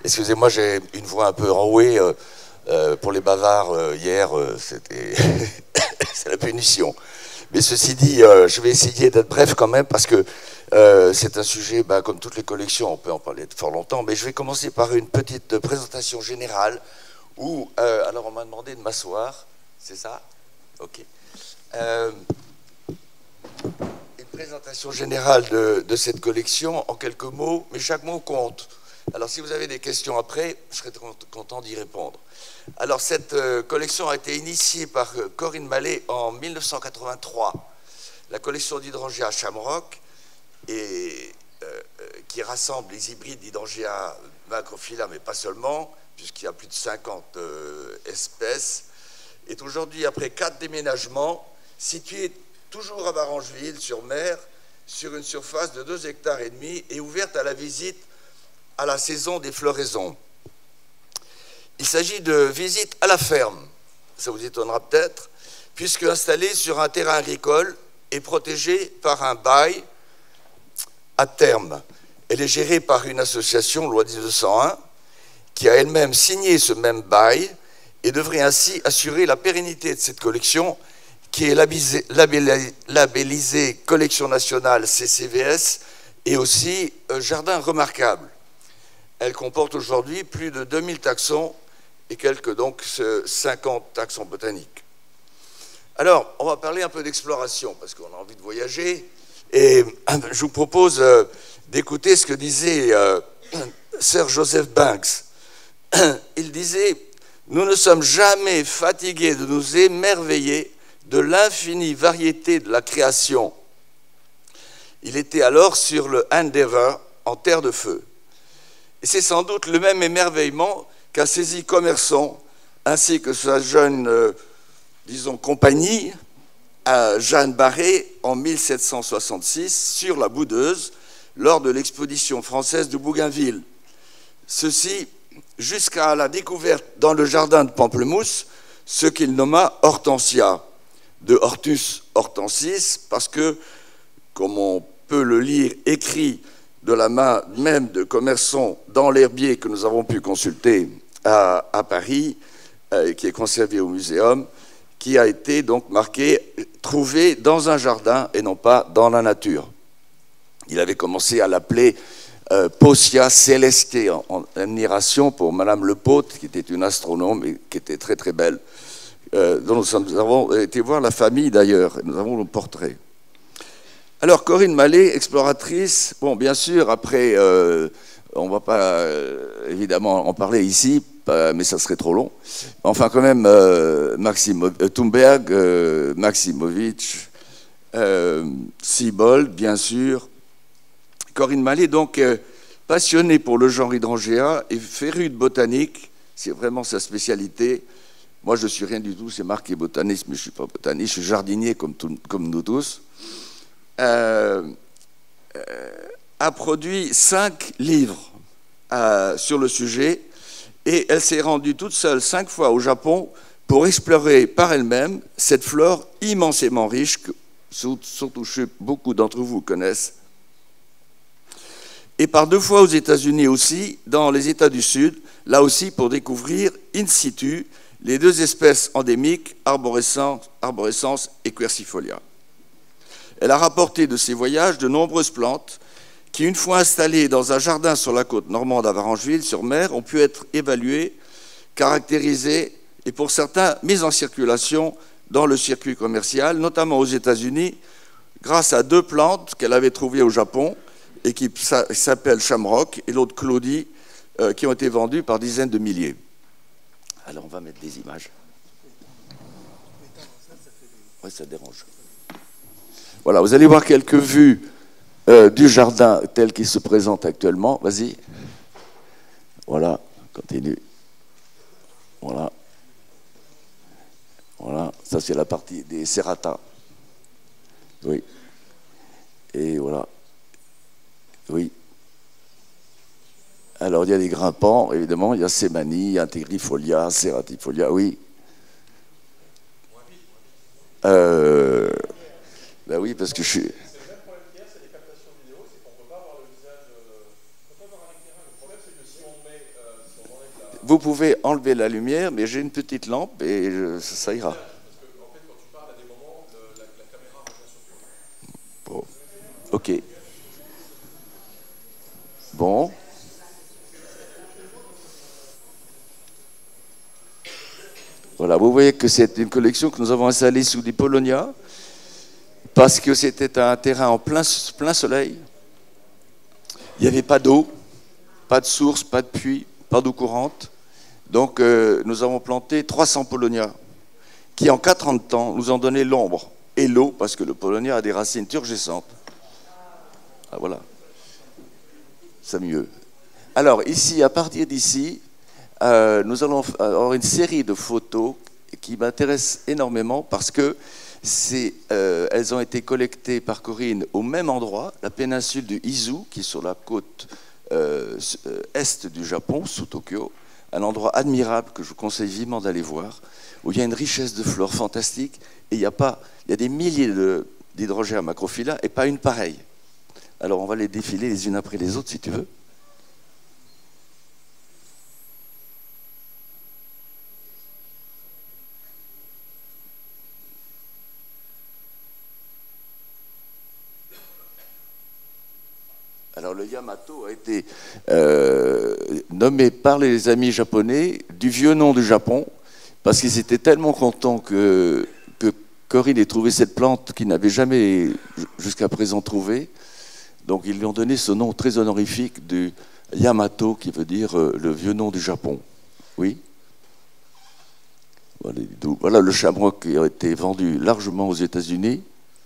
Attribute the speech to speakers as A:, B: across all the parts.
A: Excusez-moi, j'ai une voix un peu enrouée. Pour les bavards, hier, c'était c'est la punition. Mais ceci dit, je vais essayer d'être bref quand même parce que c'est un sujet, comme toutes les collections, on peut en parler fort longtemps, mais je vais commencer par une petite présentation générale où, alors on m'a demandé de m'asseoir, c'est ça? Ok. Une présentation générale de cette collection en quelques mots, mais chaque mot compte. Alors si vous avez des questions après, je serai content d'y répondre. Alors cette collection a été initiée par Corinne Mallet en 1983. La collection d'Hydrangea Shamrock, qui rassemble les hybrides d'Hydrangea macrophylla, mais pas seulement, puisqu'il y a plus de 50 espèces, est aujourd'hui, après 4 déménagements, située toujours à Varengeville-sur-Mer, sur une surface de 2,5 hectares et ouverte à la visite à la saison des floraisons. Il s'agit de visites à la ferme, ça vous étonnera peut-être, puisque installée sur un terrain agricole et protégée par un bail à terme. Elle est gérée par une association, loi 1901, qui a elle-même signé ce même bail et devrait ainsi assurer la pérennité de cette collection qui est labellisée Collection nationale CCVS et aussi Jardin remarquable. Elle comporte aujourd'hui plus de 2000 taxons et quelques donc 50 taxons botaniques. Alors, on va parler un peu d'exploration parce qu'on a envie de voyager et je vous propose d'écouter ce que disait Sir Joseph Banks. Il disait « Nous ne sommes jamais fatigués de nous émerveiller de l'infinie variété de la création. » Il était alors sur le Endeavour en terre de feu. Et c'est sans doute le même émerveillement qu'a saisi Commerson, ainsi que sa jeune, disons, compagnie, Jeanne Barré, en 1766, sur la Boudeuse, lors de l'expédition française de Bougainville. Ceci jusqu'à la découverte dans le jardin de Pamplemousse, ce qu'il nomma Hortensia, de Hortus hortensis, parce que, comme on peut le lire écrit de la main même de Commerson dans l'herbier que nous avons pu consulter à Paris, qui est conservé au muséum, qui a été donc marqué « trouvé dans un jardin et non pas dans la nature ». Il avait commencé à l'appeler Possia Celeste, en admiration pour Madame Lepôtre, qui était une astronome et qui était très très belle, dont nous avons été voir la famille d'ailleurs, et nous avons le portrait. Alors, Corinne Mallet, exploratrice, bon, bien sûr, après, on ne va pas évidemment en parler ici, mais ça serait trop long. Enfin, quand même, Thunberg, Maximovic, Siebold, bien sûr. Corinne Mallet, donc, passionnée pour le genre Hydrangea et férue de botanique, c'est vraiment sa spécialité. Moi, je ne suis rien du tout, c'est marqué botaniste, mais je ne suis pas botaniste, je suis jardinier comme nous tous. A produit 5 livres sur le sujet et elle s'est rendue toute seule 5 fois au Japon pour explorer par elle-même cette flore immensément riche que surtout beaucoup d'entre vous connaissent, et par 2 fois aux États-Unis aussi, dans les États du Sud, là aussi pour découvrir in situ les 2 espèces endémiques, arborescens et quercifolia. Elle a rapporté de ses voyages de nombreuses plantes qui, une fois installées dans un jardin sur la côte normande à Varengeville-sur-Mer, ont pu être évaluées, caractérisées et pour certains mises en circulation dans le circuit commercial, notamment aux États-Unis, grâce à 2 plantes qu'elle avait trouvées au Japon et qui s'appellent Shamrock et l'autre Claudie, qui ont été vendues par dizaines de milliers. Alors on va mettre des images. Oui, ça dérange. Voilà, vous allez voir quelques vues du jardin tel qu'il se présente actuellement. Vas-y. Voilà, continue. Voilà. Voilà, ça c'est la partie des serrata. Oui. Et voilà. Oui. Alors il y a des grimpants, évidemment, il y a Semani, il y a Integrifolia, Serratifolia, oui. Ben oui, parce que je suis...
B: C'est le même problème qu'hier, c'est les captations vidéo, c'est qu'on ne peut pas voir le visage... On peut pas voir un éclairage. Le problème, c'est que si on met
A: vous pouvez enlever la lumière, mais j'ai une petite lampe et ça ira. Bon. Ok. Bon. Voilà, vous voyez que c'est une collection que nous avons installée sous des Polonia, parce que c'était un terrain en plein soleil. Il n'y avait pas d'eau, pas de source, pas de puits, pas d'eau courante. Donc nous avons planté 300 Polonia, qui en 4 ans de temps nous ont donné l'ombre et l'eau, parce que le Polonia a des racines turgescentes. Ah, voilà, c'est mieux. Alors ici, à partir d'ici, nous allons avoir une série de photos qui m'intéressent énormément parce que elles ont été collectées par Corinne au même endroit, la péninsule du Izu, qui est sur la côte est du Japon, sous Tokyo, un endroit admirable que je vous conseille vivement d'aller voir, où il y a une richesse de flore fantastique et il y a des milliers d'hydrogères macrophylla et pas une pareille. Alors on va les défiler les unes après les autres si tu veux. Alors le Yamato a été nommé par les amis japonais du vieux nom du Japon, parce qu'ils étaient tellement contents que Corinne ait trouvé cette plante qu'ils n'avaient jamais jusqu'à présent trouvée. Donc ils lui ont donné ce nom très honorifique du Yamato, qui veut dire le vieux nom du Japon. Oui. Voilà le shamrock qui a été vendu largement aux États-Unis.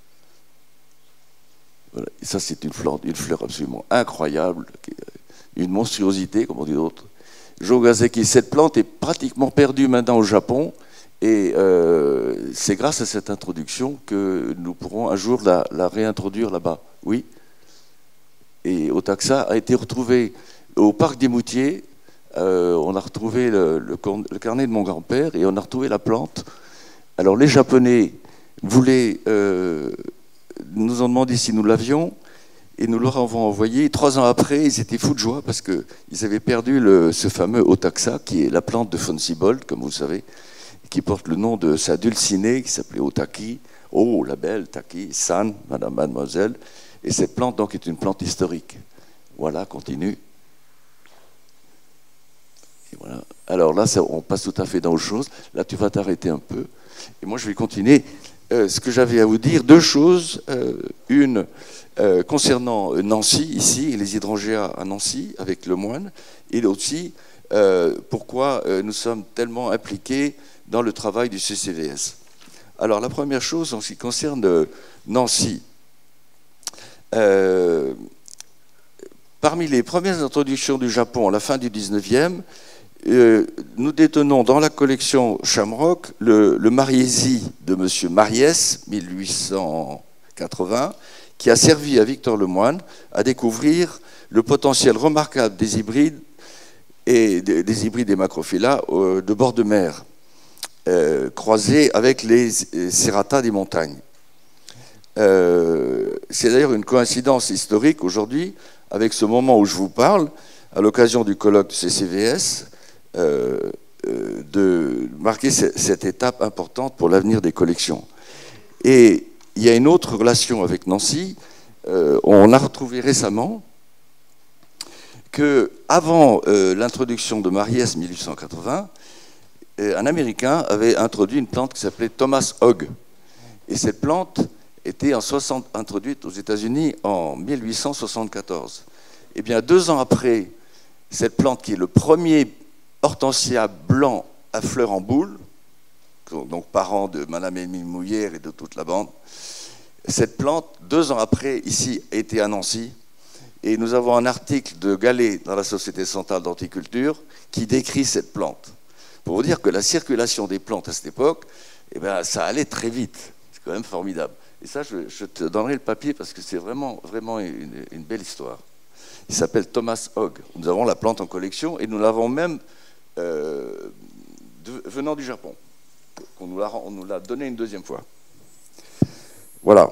A: Voilà. Et ça, c'est une fleur absolument incroyable, une monstruosité, comme on dit d'autres. Jogaseki, cette plante est pratiquement perdue maintenant au Japon, et c'est grâce à cette introduction que nous pourrons un jour la réintroduire là-bas. Oui. Et Otaxa a été retrouvé au parc des Moutiers. On a retrouvé le carnet de mon grand-père et on a retrouvé la plante. Alors les Japonais voulaient nous ont demandé si nous l'avions et nous leur avons envoyé. 3 ans après, ils étaient fous de joie parce qu'ils avaient perdu ce fameux Otaxa, qui est la plante de von Siebold, comme vous savez, qui porte le nom de sa dulcinée, qui s'appelait Otaki. Oh, la belle, Taki, San, madame, mademoiselle. Et cette plante, donc, est une plante historique. Voilà, continue. Et voilà. Alors là, on passe tout à fait dans autre chose. Là, tu vas t'arrêter un peu. Et moi, je vais continuer. Ce que j'avais à vous dire, 2 choses. Une concernant Nancy, ici, et les hydrangea à Nancy, avec le moine, et aussi pourquoi nous sommes tellement impliqués dans le travail du CCVS. Alors, la première chose, en ce qui concerne Nancy, parmi les premières introductions du Japon à la fin du 19e, nous détenons dans la collection Shamrock le Mariesi de M. Mariès, 1880, qui a servi à Victor Lemoine à découvrir le potentiel remarquable des hybrides et macrophylla de bord de mer, croisés avec les serrata des montagnes. C'est d'ailleurs une coïncidence historique aujourd'hui avec ce moment où je vous parle, à l'occasion du colloque du CCVS, de marquer cette étape importante pour l'avenir des collections. Et il y a une autre relation avec Nancy. On a retrouvé récemment qu'avant l'introduction de Mariès 1880, un Américain avait introduit une plante qui s'appelait Thomas Hogg. Et cette plante était introduite aux États-Unis en 1874. Et bien 2 ans après, cette plante qui est le premier hortensia blanc à fleurs en boule, donc parent de Madame Émile Mouillère et de toute la bande, cette plante, 2 ans après, ici, était à Nancy. Et nous avons un article de Gallet dans la Société centrale d'horticulture qui décrit cette plante. Pour vous dire que la circulation des plantes à cette époque, eh bien, ça allait très vite. C'est quand même formidable. Et ça, je te donnerai le papier parce que c'est vraiment, vraiment une belle histoire. Il s'appelle Thomas Hogg. Nous avons la plante en collection et nous l'avons même venant du Japon. On nous l'a donné une 2e fois. Voilà.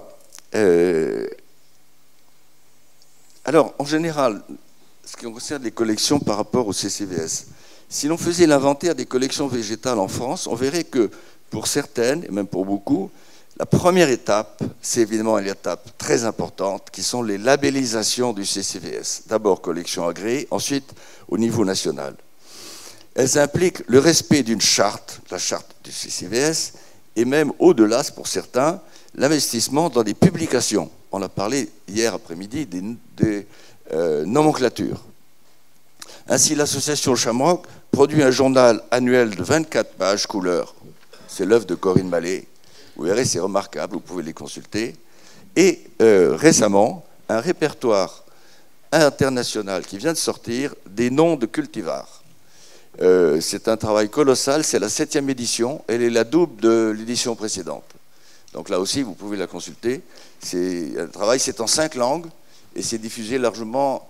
A: Alors, en général, ce qui concerne les collections par rapport au CCVS, Si l'on faisait l'inventaire des collections végétales en France, on verrait que pour certaines, et même pour beaucoup, la première étape, c'est évidemment une étape très importante, qui sont les labellisations du CCVS. D'abord collection agréée, ensuite au niveau national. Elles impliquent le respect d'une charte, la charte du CCVS, et même au-delà, pour certains, l'investissement dans des publications. On a parlé hier après-midi des nomenclatures. Ainsi, l'association Shamrock produit un journal annuel de 24 pages couleur. C'est l'œuvre de Corinne Mallet. Vous verrez, c'est remarquable, vous pouvez les consulter. Et récemment, un répertoire international qui vient de sortir des noms de cultivars. C'est un travail colossal, c'est la 7e édition, elle est la double de l'édition précédente. Donc là aussi, vous pouvez la consulter. Un travail, c'est en 5 langues, et c'est diffusé largement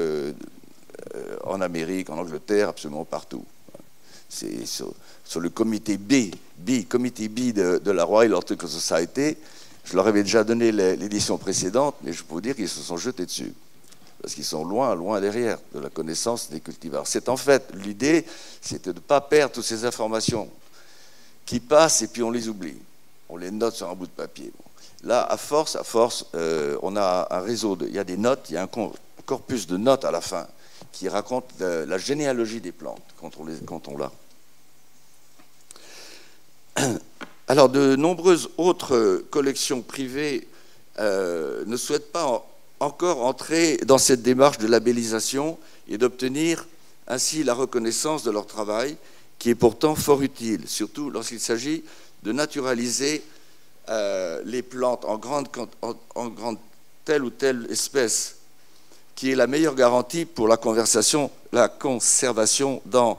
A: en Amérique, en Angleterre, absolument partout. C'est sur le comité B de la Royal Horticultural Society. Je leur avais déjà donné l'édition précédente, mais je peux vous dire qu'ils se sont jetés dessus. Parce qu'ils sont loin derrière de la connaissance des cultivars. C'est en fait, l'idée, c'était de ne pas perdre toutes ces informations qui passent et puis on les oublie. On les note sur un bout de papier. Bon. Là, à force, on a un réseau, il y a des notes, il y a un corpus de notes à la fin qui raconte la généalogie des plantes quand on l'a. Alors, de nombreuses autres collections privées ne souhaitent pas encore entrer dans cette démarche de labellisation et d'obtenir ainsi la reconnaissance de leur travail, qui est pourtant fort utile, surtout lorsqu'il s'agit de naturaliser les plantes en grande telle ou telle espèce, qui est la meilleure garantie pour la conservation dans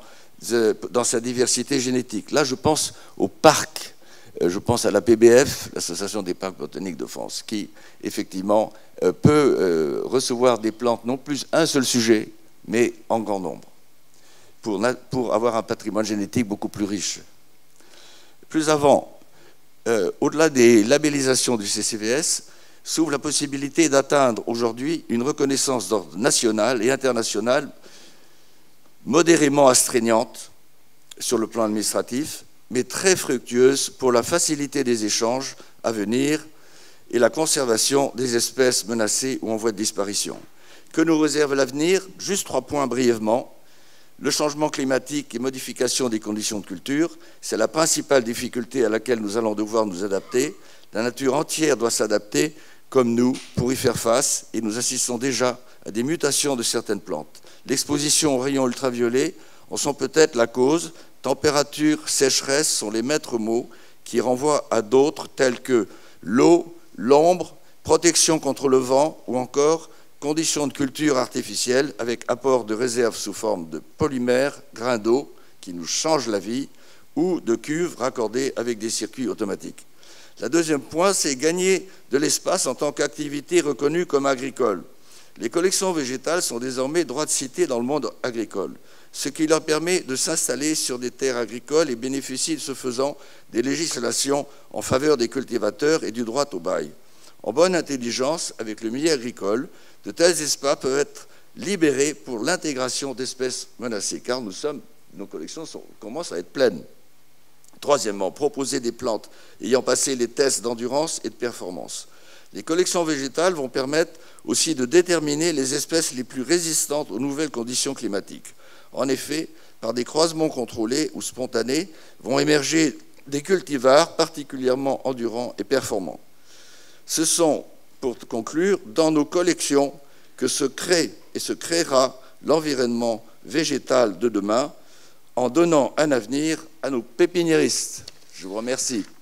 A: sa diversité génétique. Là, je pense au parc. Je pense à la PBF, l'Association des parcs botaniques de France, qui, effectivement, peut recevoir des plantes, non plus un seul sujet, mais en grand nombre, pour avoir un patrimoine génétique beaucoup plus riche. Plus avant, au-delà des labellisations du CCVS, s'ouvre la possibilité d'atteindre aujourd'hui une reconnaissance d'ordre national et international modérément astreignante sur le plan administratif, mais très fructueuse pour la facilité des échanges à venir et la conservation des espèces menacées ou en voie de disparition. Que nous réserve l'avenir? Juste 3 points brièvement. Le changement climatique et modification des conditions de culture, c'est la principale difficulté à laquelle nous allons devoir nous adapter. La nature entière doit s'adapter, comme nous, pour y faire face, et nous assistons déjà à des mutations de certaines plantes. L'exposition aux rayons ultraviolets en sont peut-être la cause. Température, sécheresse sont les maîtres mots qui renvoient à d'autres tels que l'eau, l'ombre, protection contre le vent ou encore conditions de culture artificielle avec apport de réserves sous forme de polymères, grains d'eau qui nous changent la vie ou de cuves raccordées avec des circuits automatiques. Le deuxième point, c'est gagner de l'espace en tant qu'activité reconnue comme agricole. Les collections végétales sont désormais droit de cité dans le monde agricole, ce qui leur permet de s'installer sur des terres agricoles et bénéficient de ce faisant des législations en faveur des cultivateurs et du droit au bail. En bonne intelligence avec le milieu agricole, de tels espaces peuvent être libérés pour l'intégration d'espèces menacées, car nos collections commencent à être pleines. Troisièmement, proposer des plantes ayant passé les tests d'endurance et de performance. Les collections végétales vont permettre aussi de déterminer les espèces les plus résistantes aux nouvelles conditions climatiques. En effet, par des croisements contrôlés ou spontanés, vont émerger des cultivars particulièrement endurants et performants. Ce sont, pour conclure, dans nos collections que se crée et se créera l'environnement végétal de demain, en donnant un avenir à nos pépiniéristes. Je vous remercie.